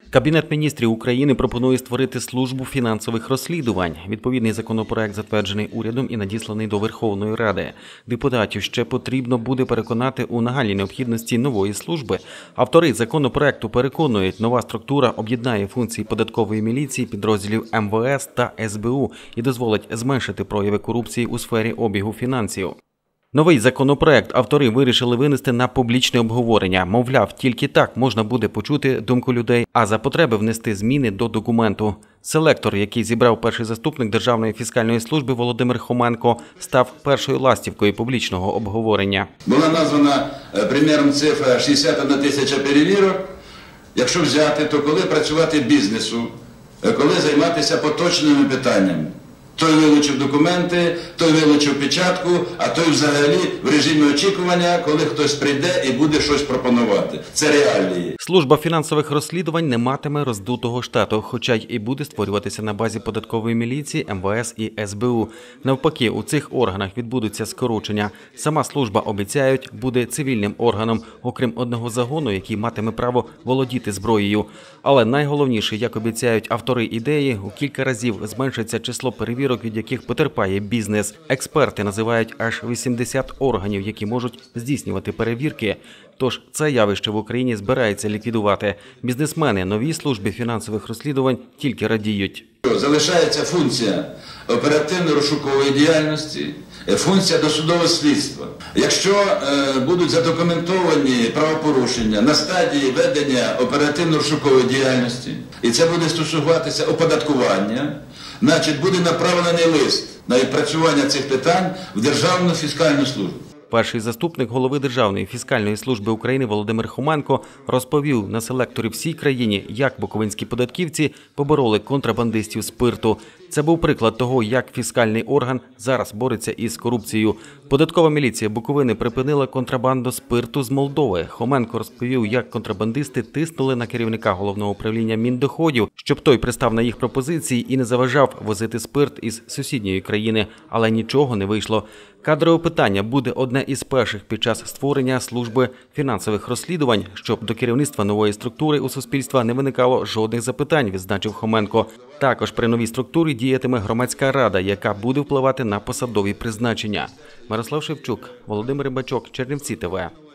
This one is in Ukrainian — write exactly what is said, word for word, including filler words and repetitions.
Кабінет міністрів України пропонує створити службу фінансових розслідувань. Відповідний законопроект затверджений урядом і надісланий до Верховної Ради. Депутатів ще потрібно буде переконати у нагальній необхідності нової служби. Автори законопроекту переконують, нова структура об'єднає функції податкової міліції, підрозділів ем ве ес та ес бе у і дозволить зменшити прояви корупції у сфері обігу фінансів. Новий законопроект автори вирішили винести на публічне обговорення. Мовляв, тільки так можна буде почути думку людей, а за потреби внести зміни до документу. Селектор, який зібрав перший заступник Державної фіскальної служби Володимир Хоменко, став першою ластівкою публічного обговорення. Була названа приміром цифра шістдесят одна тисяча перевірок. Якщо взяти, то коли працювати бізнесу, коли займатися поточними питаннями. Той вилучив документи, той вилучив печатку, а той взагалі в режимі очікування, коли хтось прийде і буде щось пропонувати. Це реалії. Служба фінансових розслідувань не матиме роздутого штату, хоча й і буде створюватися на базі податкової міліції, ем ве ес і ес бе у. Навпаки, у цих органах відбудуться скорочення. Сама служба, обіцяють, буде цивільним органом, окрім одного загону, який матиме право володіти зброєю. Але найголовніше, як обіцяють автори ідеї, у кілька разів зменшиться число перевірок, від яких потерпає бізнес. Експерти називають аж вісімдесят органів, які можуть здійснювати перевірки. Тож це явище в Україні збирається ліквідувати. Бізнесмени новій службі фінансових розслідувань тільки радіють. Залишається функція оперативно-розшукової діяльності, функція досудового слідства. Якщо е, будуть задокументовані правопорушення на стадії ведення оперативно-розшукової діяльності, і це буде стосуватися оподаткування, значить буде направлений лист на відпрацювання цих питань в Державну фіскальну службу. Перший заступник голови Державної фіскальної служби України Володимир Хоменко розповів на селекторі всій країні, як буковинські податківці побороли контрабандистів спирту. Це був приклад того, як фіскальний орган зараз бореться із корупцією. Податкова міліція Буковини припинила контрабанду спирту з Молдови. Хоменко розповів, як контрабандисти тиснули на керівника головного управління Міндоходів, щоб той пристав на їх пропозиції і не заважав возити спирт із сусідньої країни. Але нічого не вийшло. Кадрове питання буде одне із перших під час створення служби фінансових розслідувань, щоб до керівництва нової структури у суспільства не виникало жодних запитань, відзначив Хоменко. Також при новій структурі діятиме громадська рада, яка буде впливати на посадові призначення. Мирослав Шевчук, Володимир Рибачок, Чернівці ТВ.